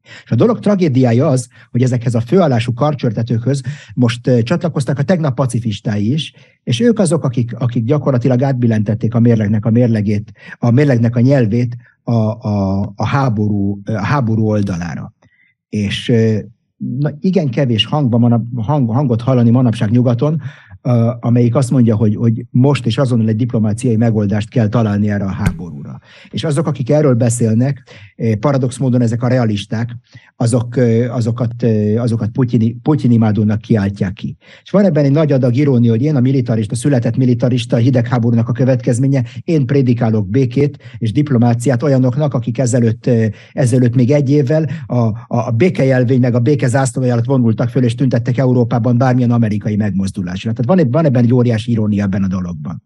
És a dolog tragédiája az, hogy ezekhez a főállású karcsörtetőkhöz most csatlakoztak a tegnap pacifistái is, és ők azok, akik, akik gyakorlatilag átbillentették a mérlegnek a mérlegét, a mérlegnek a nyelvét a, a, a, háború, a háború oldalára. És na, igen kevés hangban, hang, hangot hallani manapság nyugaton, amelyik azt mondja, hogy, hogy most és azonnal egy diplomáciai megoldást kell találni erre a háborúra. És azok, akik erről beszélnek, paradox módon ezek a realisták, azok, azokat, azokat Putyin, Putyin imádónak kiáltják ki. És van ebben egy nagy adag irónia, hogy én a militarista, született militarista, a hidegháborúnak a következménye, én prédikálok békét és diplomáciát olyanoknak, akik ezelőtt, ezelőtt még egy évvel a, a, a békejelvény meg a békezászlója alatt vonultak föl és tüntettek Európában bármilyen amerikai megmozdulásra. Tehát van, van ebben egy óriási irónia ebben a dologban.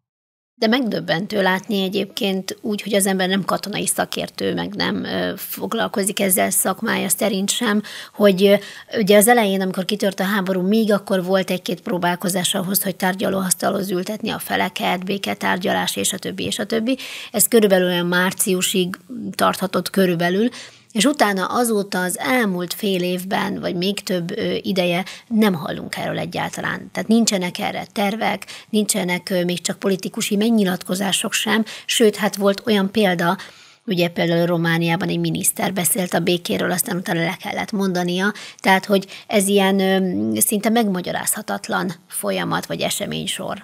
De megdöbbentő látni egyébként úgy, hogy az ember nem katonai szakértő, meg nem ö, foglalkozik ezzel szakmája szerint sem, hogy ö, ugye az elején, amikor kitört a háború, még akkor volt egy-két próbálkozás ahhoz, hogy tárgyalóasztalhoz ültetni a feleket, béketárgyalás, és a többi, és a többi. Ez körülbelül olyan márciusig tarthatott körülbelül, és utána azóta az elmúlt fél évben, vagy még több ö, ideje nem hallunk erről egyáltalán. Tehát nincsenek erre tervek, nincsenek ö, még csak politikusi megnyilatkozások sem, sőt, hát volt olyan példa, ugye például Romániában egy miniszter beszélt a békéről, aztán utána le kellett mondania, tehát hogy ez ilyen ö, szinte megmagyarázhatatlan folyamat, vagy eseménysor.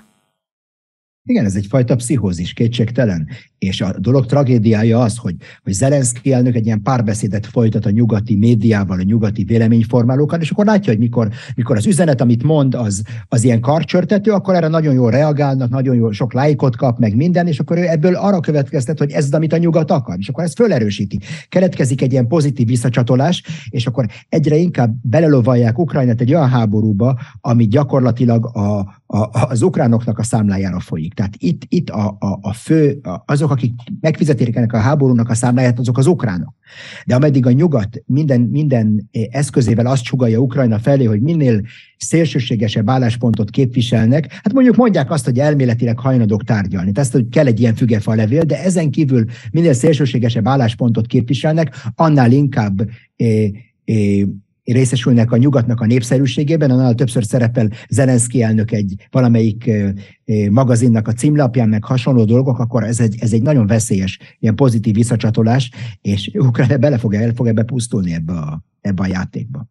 Igen, ez egyfajta pszichózis, kétségtelen. És a dolog tragédiája az, hogy, hogy Zelenszky elnök egy ilyen párbeszédet folytat a nyugati médiával, a nyugati véleményformálókkal, és akkor látja, hogy mikor, mikor az üzenet, amit mond, az, az ilyen karcsörtető, akkor erre nagyon jól reagálnak, nagyon jól sok lájkot kap, meg minden, és akkor ő ebből arra következtet, hogy ez az, amit a nyugat akar, és akkor ezt fölerősíti. Keletkezik egy ilyen pozitív visszacsatolás, és akkor egyre inkább belelovalják Ukrajnát egy olyan háborúba, ami gyakorlatilag a, a, az ukránoknak a számlájára folyik. Tehát itt, itt a, a, a fő, azok, akik megfizetik ennek a háborúnak a számláját, azok az ukránok. De ameddig a nyugat minden, minden eszközével azt sugallja Ukrajna felé, hogy minél szélsőségesebb álláspontot képviselnek, hát mondjuk mondják azt, hogy elméletileg hajlandók tárgyalni. Tehát, hogy kell egy ilyen fügefa levél, de ezen kívül minél szélsőségesebb álláspontot képviselnek, annál inkább é, é, részesülnek a nyugatnak a népszerűségében, annál többször szerepel Zelenszky elnök egy valamelyik magazinnak a címlapján, meg hasonló dolgok, akkor ez egy, ez egy nagyon veszélyes, ilyen pozitív visszacsatolás, és Ukrajna bele fog, el fog ebbe pusztulni ebbe a, ebbe a játékba.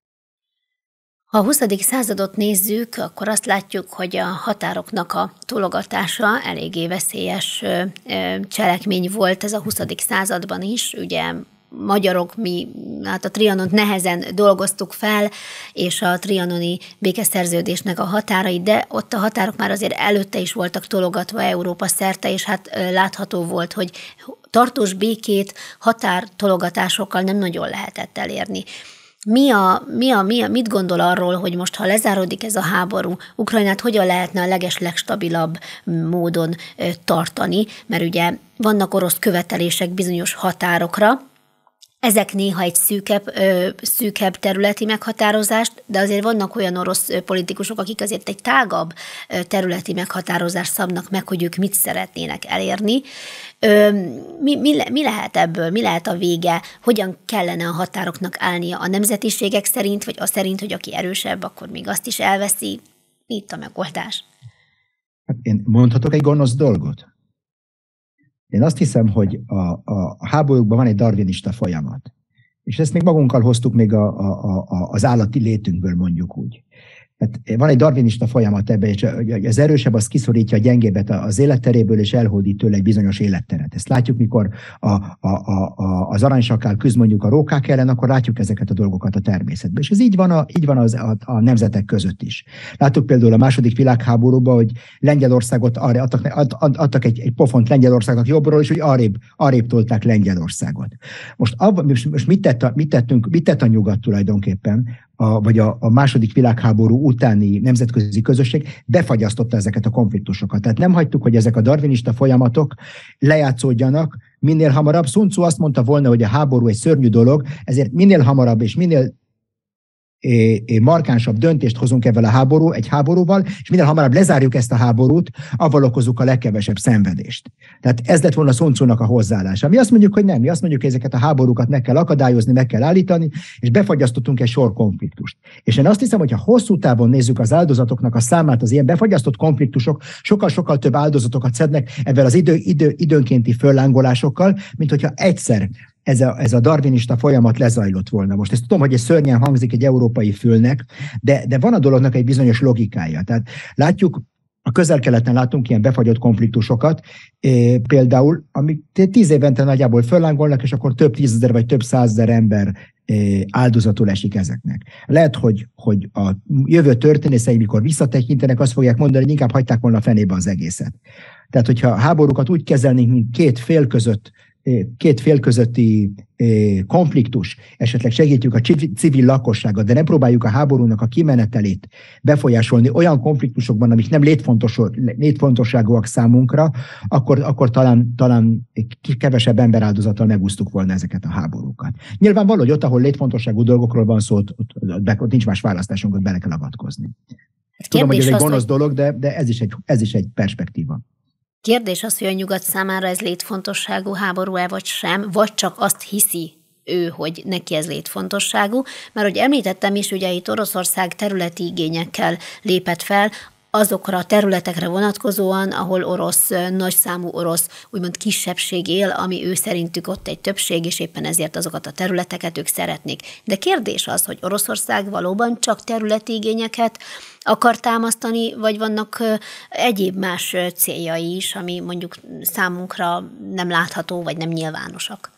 Ha a huszadik századot nézzük, akkor azt látjuk, hogy a határoknak a tologatása eléggé veszélyes cselekmény volt ez a huszadik században is, ugye magyarok, mi hát a Trianont nehezen dolgoztuk fel, és a trianoni békeszerződésnek a határai, de ott a határok már azért előtte is voltak tologatva Európa szerte, és hát látható volt, hogy tartós békét határtologatásokkal nem nagyon lehetett elérni. Mi a, mi a, mi a, mit gondol arról, hogy most, ha lezáródik ez a háború, Ukrajnát hogyan lehetne a leges, legstabilabb módon tartani, mert ugye vannak orosz követelések bizonyos határokra, ezek néha egy szűkebb, ö, szűkebb területi meghatározást, de azért vannak olyan orosz politikusok, akik azért egy tágabb területi meghatározást szabnak meg, hogy ők mit szeretnének elérni. Ö, mi, mi, mi lehet ebből? Mi lehet a vége? Hogyan kellene a határoknak állnia a nemzetiségek szerint, vagy az szerint, hogy aki erősebb, akkor még azt is elveszi? Mi itt a megoldás? Hát én mondhatok egy gonosz dolgot? Én azt hiszem, hogy a, a háborúkban van egy darwinista folyamat. És ezt még magunkkal hoztuk még a, a, a, az állati létünkből, mondjuk úgy. Tehát van egy darwinista folyamat ebben, és az erősebb az kiszorítja a gyengébbet az életteréből, és elhódít tőle egy bizonyos életteret. Ezt látjuk, mikor a, a, a, a, az aranysakál küzd mondjuk a rókák ellen, akkor látjuk ezeket a dolgokat a természetben. És ez így van a, így van az, a, a nemzetek között is. Láttuk például a második világháborúban, hogy Lengyelországot arra adtak, ad, adtak egy, egy pofont Lengyelországnak jobbról, és hogy arrébb, arrébb tolták Lengyelországot. Most, ab, most mit, tett a, mit, tettünk, mit tett a nyugat tulajdonképpen? A, vagy a, a második világháború utáni nemzetközi közösség befagyasztotta ezeket a konfliktusokat. Tehát nem hagytuk, hogy ezek a darwinista folyamatok lejátszódjanak minél hamarabb. Sun Tzu azt mondta volna, hogy a háború egy szörnyű dolog, ezért minél hamarabb és minél markánsabb döntést hozunk ebben a háború, egy háborúval, és minél hamarabb lezárjuk ezt a háborút, avval okozunk a legkevesebb szenvedést. Tehát ez lett volna Sun Tzunak a hozzáállása. Mi azt mondjuk, hogy nem, mi azt mondjuk, hogy ezeket a háborúkat meg kell akadályozni, meg kell állítani, és befagyasztottunk egy sor konfliktust. És én azt hiszem, hogy ha hosszú távon nézzük az áldozatoknak a számát, az ilyen befagyasztott konfliktusok sokkal-sokkal több áldozatokat szednek ebben az idő, idő, időnkénti föllángolásokkal, mint hogyha egyszer Ez a, ez a darwinista folyamat lezajlott volna. Most ezt tudom, hogy ez szörnyen hangzik egy európai fülnek, de, de van a dolognak egy bizonyos logikája. Tehát látjuk, a Közel-Keleten látunk ilyen befagyott konfliktusokat, eh, például, amik tíz évente nagyjából föllángolnak, és akkor több tízezer vagy több százezer ember eh, áldozatul esik ezeknek. Lehet, hogy, hogy a jövő történészei, mikor visszatekintenek, azt fogják mondani, hogy inkább hagyták volna fenébe az egészet. Tehát, hogyha háborúkat úgy kezelnénk, mint két fél között, két fél közötti konfliktus, esetleg segítjük a civil lakosságot, de nem próbáljuk a háborúnak a kimenetelét befolyásolni olyan konfliktusokban, amik nem létfontos, létfontosságúak számunkra, akkor, akkor talán, talán kevesebb emberáldozattal megúsztuk volna ezeket a háborúkat. Nyilvánvaló, hogy ott, ahol létfontosságú dolgokról van szó, ott, ott, ott nincs más választásunk, ott bele kell avatkozni. Tudom, hogy ez egy gonosz dolog, de, de ez, is egy, ez is egy perspektíva. Kérdés az, hogy a nyugat számára ez létfontosságú háború-e vagy sem, vagy csak azt hiszi ő, hogy neki ez létfontosságú, mert hogy említettem is, ugye itt Oroszország területi igényekkel lépett fel, azokra a területekre vonatkozóan, ahol orosz, nagyszámú orosz, úgymond kisebbség él, ami ő szerintük ott egy többség, és éppen ezért azokat a területeket ők szeretnék. De kérdés az, hogy Oroszország valóban csak területi igényeket akar támasztani, vagy vannak egyéb más céljai is, ami mondjuk számunkra nem látható, vagy nem nyilvánosak?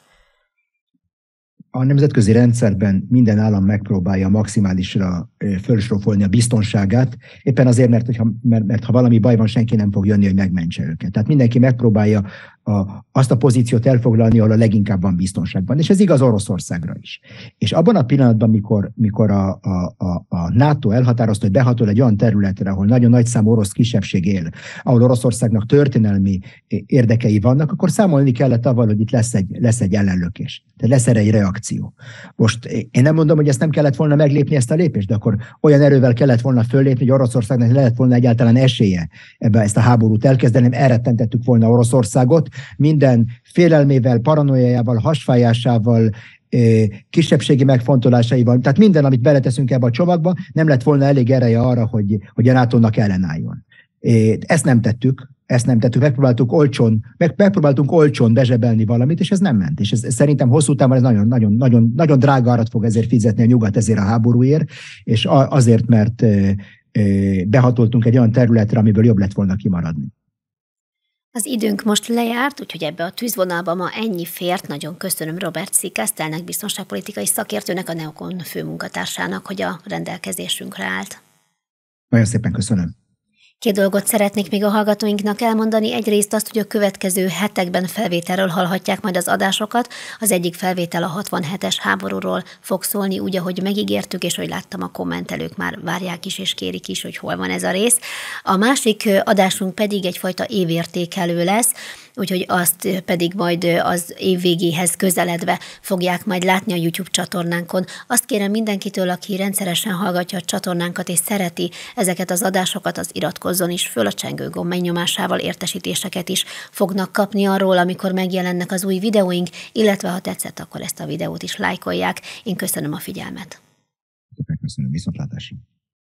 A nemzetközi rendszerben minden állam megpróbálja maximálisra fölsrófolni a biztonságát, éppen azért, mert, hogyha, mert, mert ha valami baj van, senki nem fog jönni, hogy megmentse őket. Tehát mindenki megpróbálja a, azt a pozíciót elfoglalni, ahol a leginkább van biztonságban. És ez igaz Oroszországra is. És abban a pillanatban, mikor, mikor a, a, a, a NATO elhatározta, hogy behatol egy olyan területre, ahol nagyon nagy számú orosz kisebbség él, ahol Oroszországnak történelmi érdekei vannak, akkor számolni kellett avval, hogy itt lesz egy, lesz egy ellenlökés. Tehát lesz erre egy reakció. Most én nem mondom, hogy ezt nem kellett volna meglépni, ezt a lépést, de akkor olyan erővel kellett volna föllépni, hogy Oroszországnak lehet volna egyáltalán esélye ebbe ezt a háborút elkezdeni, elrettentettük volna Oroszországot, minden félelmével, paranoiájával, hasfájásával, kisebbségi megfontolásaival, tehát minden, amit beleteszünk ebbe a csomagba, nem lett volna elég ereje arra, hogy, hogy a nátónak ellenálljon. Ezt nem tettük, ezt nem tettük, megpróbáltuk olcsón, meg, megpróbáltunk olcsón bezsebelni valamit, és ez nem ment. És ez, ez szerintem hosszú távon ez nagyon, nagyon, nagyon, nagyon drága árat fog ezért fizetni a nyugat ezért a háborúért, és azért, mert behatoltunk egy olyan területre, amiből jobb lett volna kimaradni. Az időnk most lejárt, úgyhogy ebbe a tűzvonalba ma ennyi fért. Nagyon köszönöm Robert C. Castelnek, biztonságpolitikai szakértőnek, a Neokon főmunkatársának, hogy a rendelkezésünkre állt. Nagyon szépen köszönöm. Két dolgot szeretnék még a hallgatóinknak elmondani. Egyrészt azt, hogy a következő hetekben felvételről hallhatják majd az adásokat. Az egyik felvétel a hatvanhetes háborúról fog szólni, úgy, ahogy megígértük, és hogy láttam, a kommentelők már várják is és kérik is, hogy hol van ez a rész. A másik adásunk pedig egyfajta évértékelő lesz, úgyhogy azt pedig majd az év végéhez közeledve fogják majd látni a YouTube csatornánkon. Azt kérem mindenkitől, aki rendszeresen hallgatja a csatornánkat és szereti ezeket az adásokat, az iratkozzon is föl, a csengőgomb megnyomásával értesítéseket is fognak kapni arról, amikor megjelennek az új videóink, illetve ha tetszett, akkor ezt a videót is lájkolják. Én köszönöm a figyelmet. Köszönöm, viszontlátásig.